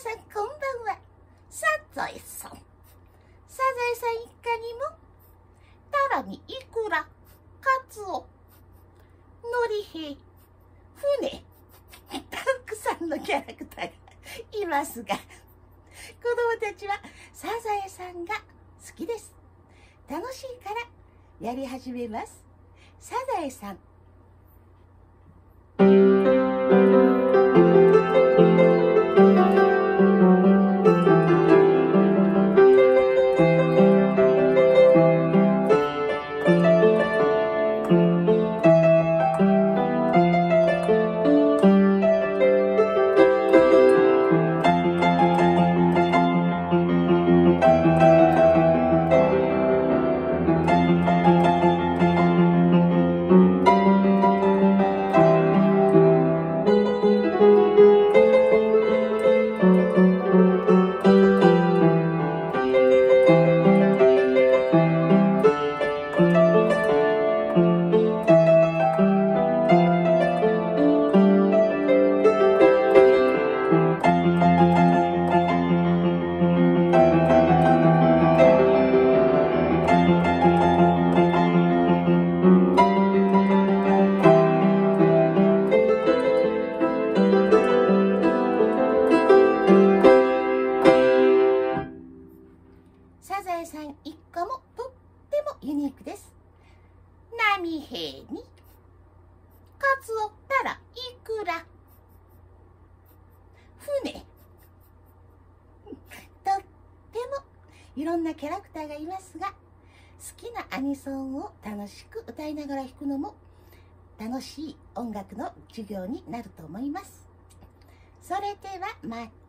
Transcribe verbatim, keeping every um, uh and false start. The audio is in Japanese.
さんこんばんは。サザエさん。サザエさん一家にもタラにイクラ、カツオ、ノリヘイ、船、たくさんのキャラクターがいますが、子供たちはサザエさんが好きです。楽しいからやり始めます。サザエさん。サザエさん一家もとってもユニークです。波平にカツオ、タラ、イクラ、船とってもいろんなキャラクターがいますが、好きなアニソンを楽しく歌いながら弾くのも楽しい音楽の授業になると思います。それではまた。